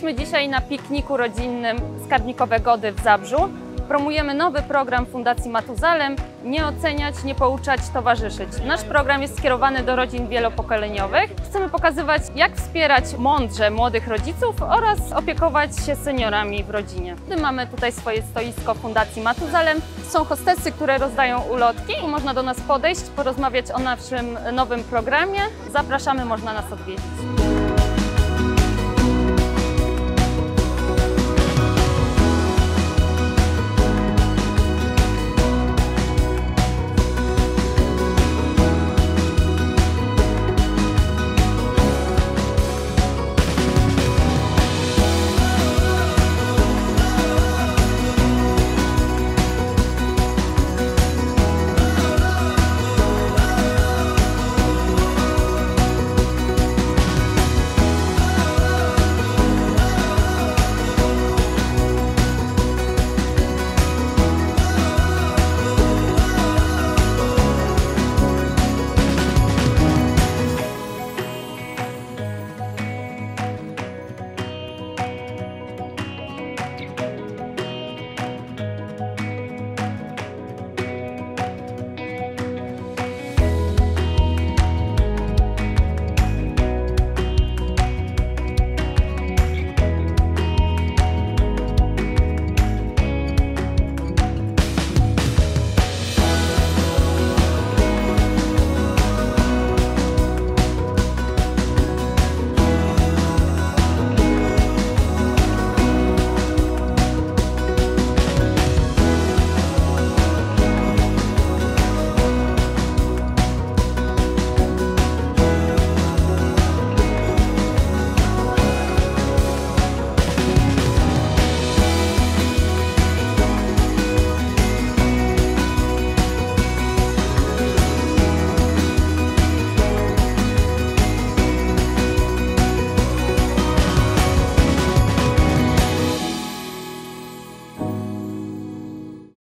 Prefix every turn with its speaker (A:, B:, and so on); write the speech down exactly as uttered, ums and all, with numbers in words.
A: Jesteśmy dzisiaj na pikniku rodzinnym Skarbnikowe Gody w Zabrzu. Promujemy nowy program Fundacji Matuzalem Nie oceniać, nie pouczać, towarzyszyć. Nasz program jest skierowany do rodzin wielopokoleniowych. Chcemy pokazywać, jak wspierać mądrze młodych rodziców oraz opiekować się seniorami w rodzinie. Mamy tutaj swoje stoisko Fundacji Matuzalem. Są hostessy, które rozdają ulotki. Można do nas podejść, porozmawiać o naszym nowym programie. Zapraszamy, można nas odwiedzić.